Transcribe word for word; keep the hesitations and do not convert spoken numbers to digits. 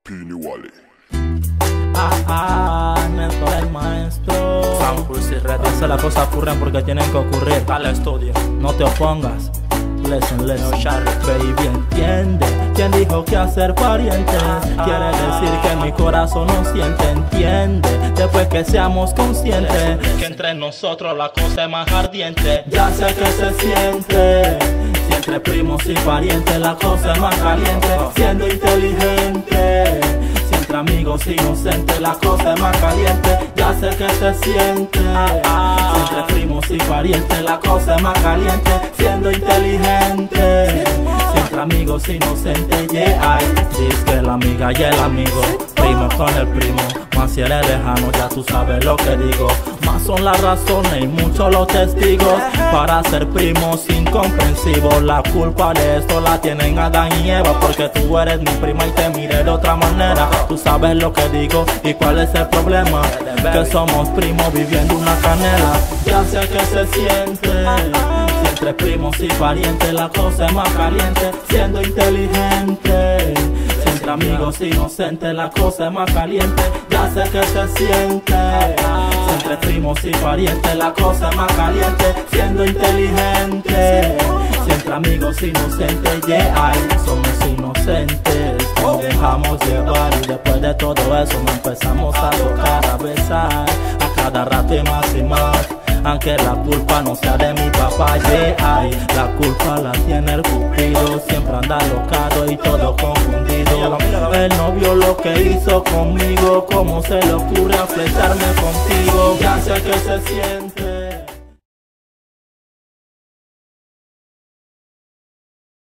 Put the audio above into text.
Pini Wally. Ah, ah, Neto el maestro. Samples y redes. A veces las cosas ocurren porque tienen que ocurrir. Al estudio. No te opongas. Listen, listen, No, Charlie. baby, entiende. ¿Quién dijo que hacer parientes quiere decir que mi corazón no siente? Entiende, después que seamos conscientes que entre nosotros la cosa es más ardiente. Ya sé que se siente, si entre primos y parientes la cosa es más caliente. Siendo inteligente, si entre amigos inocentes la cosa es más caliente. Ya sé que se siente, si entre primos y parientes la cosa es más caliente. Siendo inteligente, si entre amigos inocentes, yeah, dice que la amiga y el amigo, primo con el primo, más si eres lejano ya tú sabes lo que digo. Más son las razones y muchos los testigos para ser primos incomprensivos. La culpa de esto la tienen Adán y Eva, porque tú eres mi prima y te miré de otra manera. Tú sabes lo que digo y cuál es el problema, que somos primos viviendo una canela. Ya sé que se siente, si entre primos y parientes la cosa es más caliente. Siendo inteligente, si entre amigos inocentes la cosa es más caliente. Ya sé que se siente, si entre primos y parientes la cosa es más caliente. Siendo inteligente, si entre amigos inocentes, yeah, somos inocentes. Nos dejamos llevar y después de todo eso nos empezamos a tocar, a besar a cada rato y más y más. Aunque la culpa no sea de mi papá, yeah, ay, la culpa la tiene el cupido. Siempre anda locado y todo confundido. Él no vio lo que hizo conmigo, cómo se le ocurre aflectarme contigo. Ya sé que se siente.